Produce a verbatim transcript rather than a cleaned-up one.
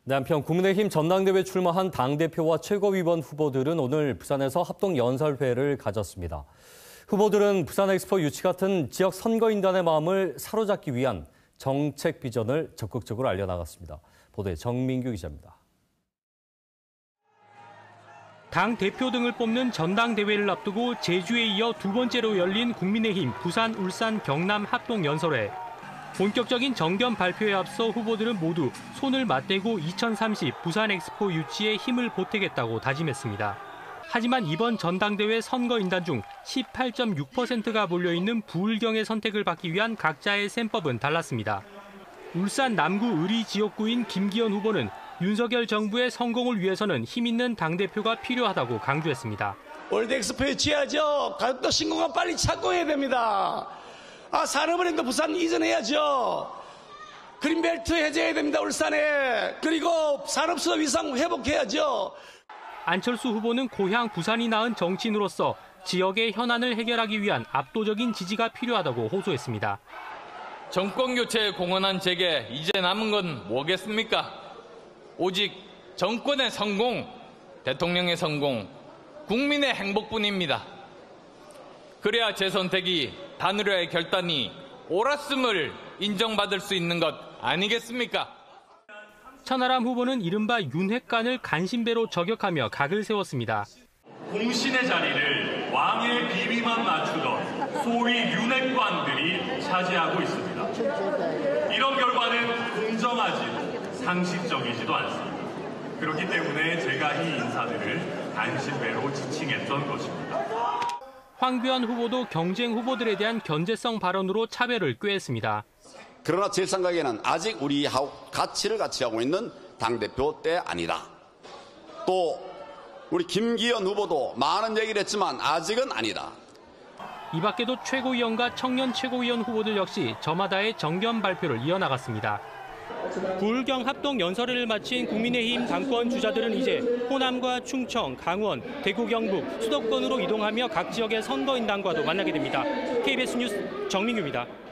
네, 한편 국민의힘 전당대회 출마한 당대표와 최고위원 후보들은 오늘 부산에서 합동연설회를 가졌습니다. 후보들은 부산 엑스포 유치 같은 지역 선거인단의 마음을 사로잡기 위한 정책 비전을 적극적으로 알려나갔습니다. 보도에 정민규 기자입니다. 당 대표 등을 뽑는 전당대회를 앞두고 제주에 이어 두 번째로 열린 국민의힘 부산, 울산, 경남 합동연설회. 본격적인 정견 발표에 앞서 후보들은 모두 손을 맞대고 이천삼십 부산 엑스포 유치에 힘을 보태겠다고 다짐했습니다. 하지만 이번 전당대회 선거인단 중 십팔 점 육 퍼센트가 몰려있는 부울경의 선택을 받기 위한 각자의 셈법은 달랐습니다. 울산 남구 의리 지역구인 김기현 후보는 윤석열 정부의 성공을 위해서는 힘있는 당대표가 필요하다고 강조했습니다. 월드 엑스포 유치해야죠. 가덕도 신공항 빨리 착공해야 됩니다. 아, 산업은행도 부산 이전해야죠. 그린벨트 해제해야 됩니다, 울산에. 그리고 산업수도 위상 회복해야죠. 안철수 후보는 고향 부산이 낳은 정치인으로서 지역의 현안을 해결하기 위한 압도적인 지지가 필요하다고 호소했습니다. 정권교체에 공헌한 제게 이제 남은 건 뭐겠습니까? 오직 정권의 성공, 대통령의 성공, 국민의 행복뿐입니다. 그래야 제 선택이 단일화의 결단이 옳았음을 인정받을 수 있는 것 아니겠습니까? 천하람 후보는 이른바 윤핵관을 간신배로 저격하며 각을 세웠습니다. 공신의 자리를 왕의 비위만 맞추던 소위 윤핵관들이 차지하고 있습니다. 이런 결과는 공정하지도 상식적이지도 않습니다. 그렇기 때문에 제가 이 인사들을 간신배로 지칭했던 것입니다. 황교안 후보도 경쟁 후보들에 대한 견제성 발언으로 차별을 꾀했습니다. 그러나 제 생각에는 아직 우리하고 가치를 같이 하고 있는 당대표 때 아니다. 또 우리 김기현 후보도 많은 얘기를 했지만 아직은 아니다. 이 밖에도 최고위원과 청년 최고위원 후보들 역시 저마다의 정견 발표를 이어나갔습니다. 부울경 합동 연설회를 마친 국민의힘 당권 주자들은 이제 호남과 충청, 강원, 대구, 경북, 수도권으로 이동하며 각 지역의 선거인단과도 만나게 됩니다. 케이비에스 뉴스 정민규입니다.